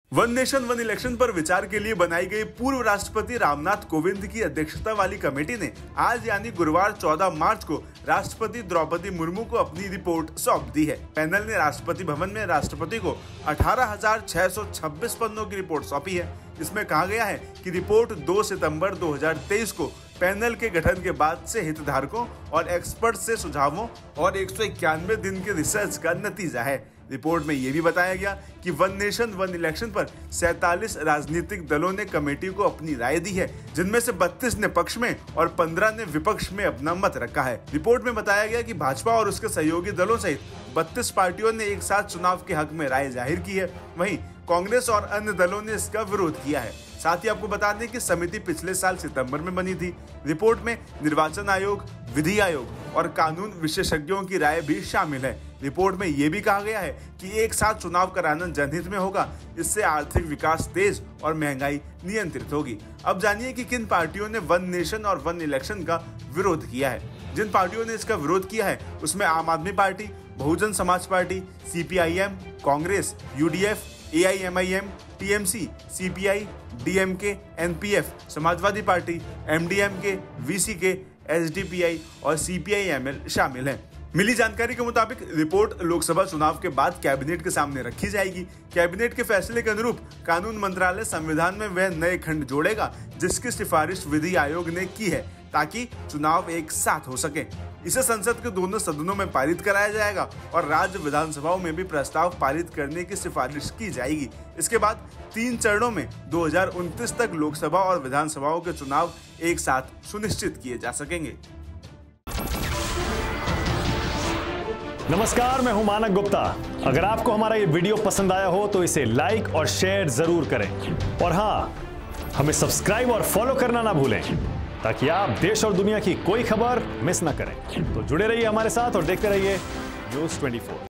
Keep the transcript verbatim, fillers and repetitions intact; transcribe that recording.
One nation one election पर विचार के लिए बनाई गई पूर्व राष्ट्रपति रामनाथ कोविंद की अध्यक्षता वाली कमेटी ने आज यानी गुरुवार चौदह मार्च को राष्ट्रपति द्रौपदी मुर्मू को अपनी रिपोर्ट सौंप दी है। पैनल ने राष्ट्रपति भवन में राष्ट्रपति को अठारह हजार छह सौ छब्बीस पन्नों की रिपोर्ट सौंपी है। इसमें कहा गया है कि रिपोर्ट दो सितंबर दो हजार तेईस को पैनल के गठन के बाद से हितधारकों और एक्सपर्ट से सुझावों और एक सौ इक्यानवे दिन के रिसर्च का नतीजा है। रिपोर्ट में यह भी बताया गया कि वन नेशन वन इलेक्शन पर सैंतालीस राजनीतिक दलों ने कमेटी को अपनी राय दी है, जिनमें से बत्तीस ने पक्ष में और पंद्रह ने विपक्ष में अपना मत रखा है। रिपोर्ट में बताया गया कि भाजपा और उसके सहयोगी दलों सहित बत्तीस पार्टियों ने एक साथ चुनाव के हक में राय जाहिर की है। वहीं कांग्रेस और अन्य दलों ने इसका विरोध किया है। साथ ही आपको बता दें कि समिति पिछले साल सितंबर में बनी थी। रिपोर्ट में निर्वाचन आयोग, विधि आयोग और कानून विशेषज्ञों की राय भी शामिल है। रिपोर्ट में यह भी कहा गया है कि एक साथ चुनाव कराना जनहित में होगा। इससे आर्थिक विकास तेज और महंगाई नियंत्रित होगी। अब जानिए कि किन पार्टियों ने वन नेशन और वन इलेक्शन का विरोध किया है। जिन पार्टियों ने इसका विरोध किया है उसमें आम आदमी party, Bahujan Samaj party, C P I M, Congress, U D F, A I M I M, T M C, C P I, D M K, N P F, Samajwadi party, M D M K, V C K, S D P I और C P I M L शामिल हैं। मिली जानकारी के मुताबिक report Lok Sabha चुनाव के बाद cabinet के सामने रखी जाएगी। कैबिनेट के फैसले के अनुरूप कानून मंत्रालय संविधान में वह नए खंड जोड़ेगा जिसकी सिफारिश विधि आयोग ने की है, ताकि चुनाव एक साथ हो सके। इसे संसद के दोनों सदनों में पारित कराया जाएगा और राज्य विधानसभाओं में भी प्रस्ताव पारित करने की सिफारिश की जाएगी। इसके बाद तीन चरणों में दो हजार उनतीस तक लोकसभा और विधानसभाओं के चुनाव एक साथ सुनिश्चित किए जा सकेंगे। नमस्कार, मैं हूं मानक गुप्ता। अगर आपको हमारा ये वीडियो पसंद आया हो तो इसे लाइक और शेयर जरूर करें और हाँ, हमें सब्सक्राइब और फॉलो करना ना भूलें ताकि आप देश और दुनिया की कोई खबर मिस ना करें। तो जुड़े रहिए हमारे साथ और देखते रहिए न्यूज़ चौबीस।